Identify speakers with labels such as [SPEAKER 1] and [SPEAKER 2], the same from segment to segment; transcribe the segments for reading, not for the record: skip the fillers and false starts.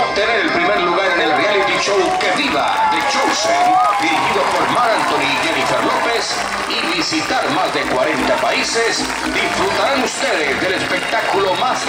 [SPEAKER 1] obtener el primer lugar en el reality show Que Viva de Chosen, dirigido por Marc Anthony y Jennifer López, y visitar más de 40 países, disfrutarán ustedes del espectáculo más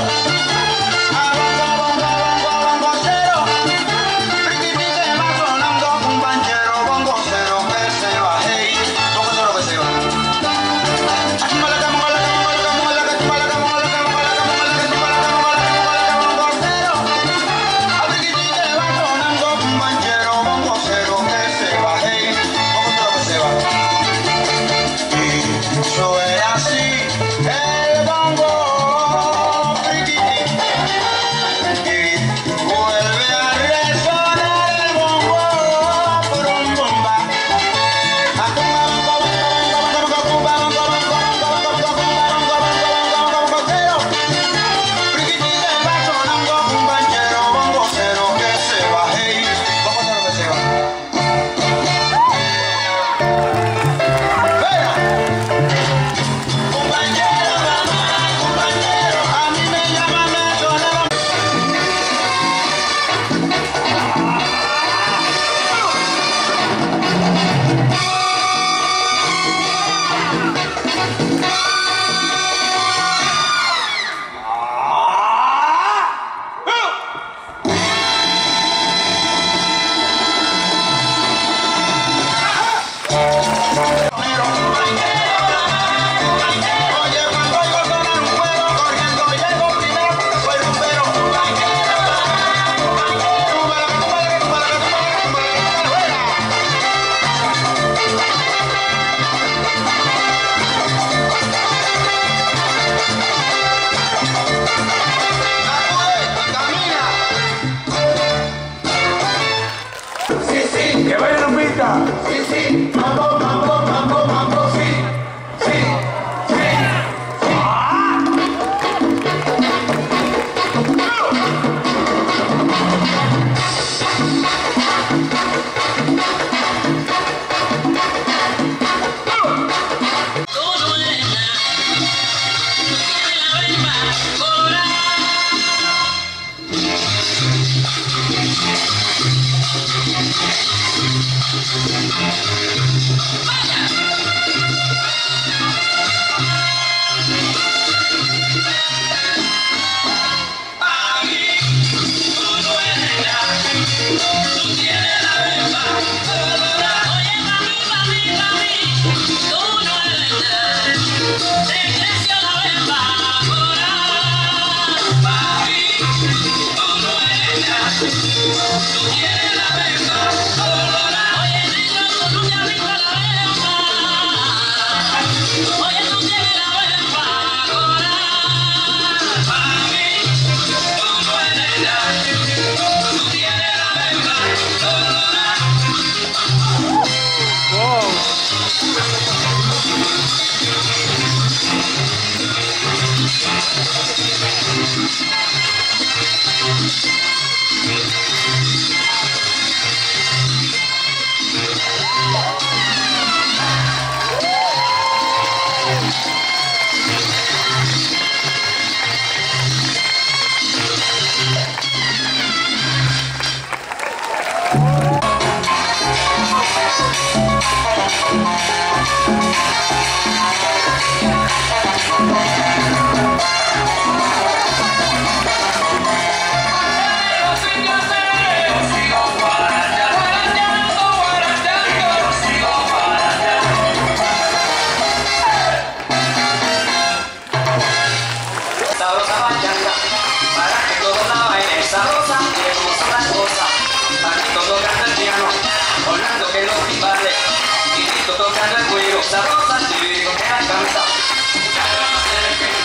[SPEAKER 2] ¡Que vaya Lupita! Sí, sí, mambo, mambo, mambo, mambo, sí, sí, sí, sí.
[SPEAKER 3] Tocando el cuero, sabrosa, te digo que la canta.